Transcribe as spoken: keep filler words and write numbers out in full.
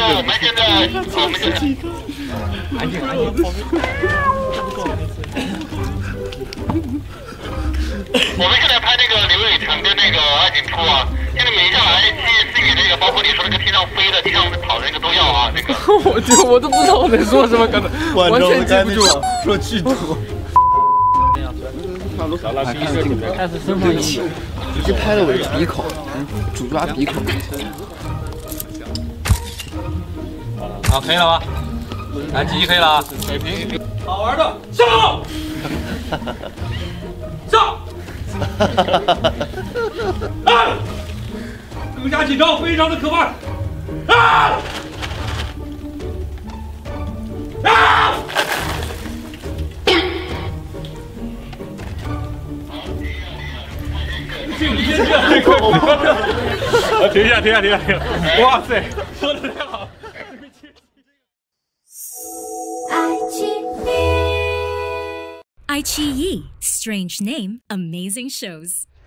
我们现在，我们现在， 安静安静。 我们现在拍那个刘宇成跟那个爱景初啊，现在每下来西西语那个，包括你说那个天上飞的、地上跑的那个都要啊，那个。 我就我都不知道我在说什么，刚才完全记不住。 说剧毒。 开始生放音， 直接拍了我的鼻孔，主抓鼻孔。 好，可以了吧？来，记忆可以了啊。水平。好玩的，上！上！啊！更加紧张，非常的可怕！啊！啊！静一静，啊，停一下，停一下，停一下，停一下！哇塞，说的太好。 iQiyi, strange name, amazing shows.